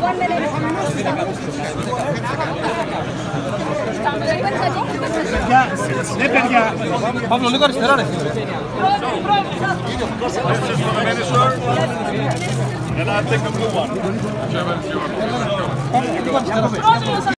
Παύλο, λίγο αριστερά ρε. And I'll take the blue one.